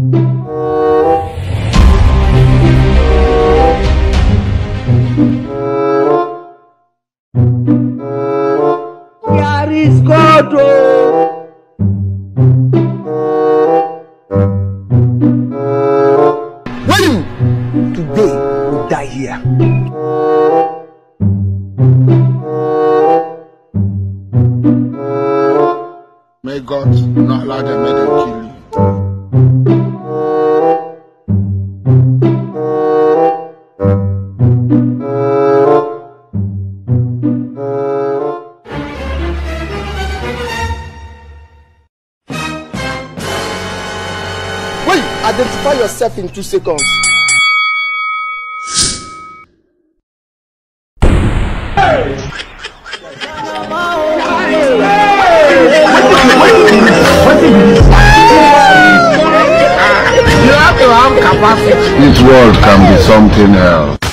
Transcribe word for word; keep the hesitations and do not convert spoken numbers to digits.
Here is God. When today we die here. May God not allow them, may them kill you. Wait, identify yourself in two seconds. This world can be something else.